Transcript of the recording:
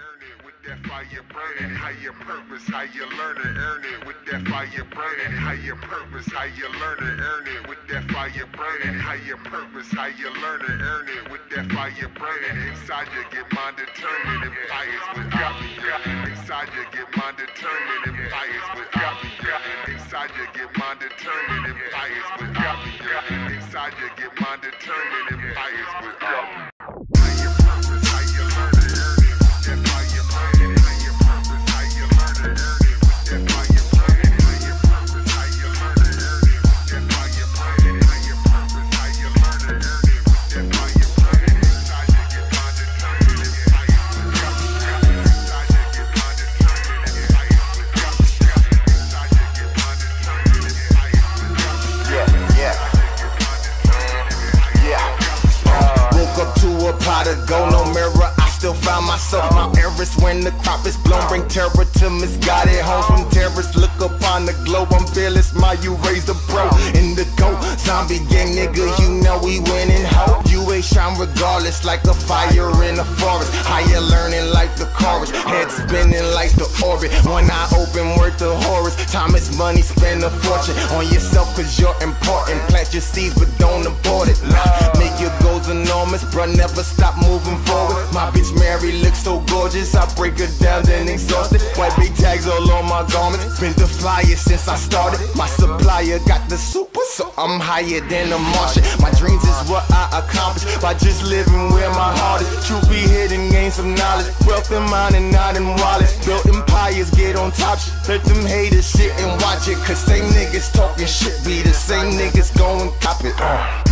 earn it with that fire burning. How you purpose, how you learn it, earn it with that fire burning. How you purpose, how you learn it, earn it with that fire burning. How you purpose, how you learn it, earn it with that fire burning. Inside you get mind determined and fires without me. Inside you get mind determined and fires without me. Inside you get mind determined and fires without me. Inside you get mind determined and fires without me. How you purpose, how you learn it, earn it with that fire burning. How you purpose, how you learn it, earn it with that fire burning. How you purpose, how you learn it, earn it with that fire burning. How you purpose, how you learn it, earn it with that fire burning. Inside you get mind determined and fires without me. Inside you get mind determined and fires without me. Inside you get mind determined and fires without me. Woke up to a pot of gold, no mirror, I still find myself. Mount Everest when the crop is blown, bring terror to misguided homes. From terrorists look upon the globe, I'm fearless, my you raised a pro. In the GOAT, zombie gang nigga, you know we winning ho. You ain't shine regardless, like a fire in a forest. Higher learning like the chorus, head spinning like the orbit. One eye open, word to Horus, time is money, spend a fortune on yourself cause you're important. Plant your seeds but don't abort it. Make your goals enormous, bruh, never stop moving forward. My bitch Mary looks so gorgeous, I break her down then exhausted. White big tags all on my garments, been the flyest since I started. My supplier got the super, so I'm higher than a Martian. My dreams is what I accomplish by just living where my heart is. Truth be hidden, gain some knowledge, wealth in mind and not in wallets. Built empires, get on top shit, let them haters sit and watch it. Cause same niggas talking shit be the same niggas going cop it.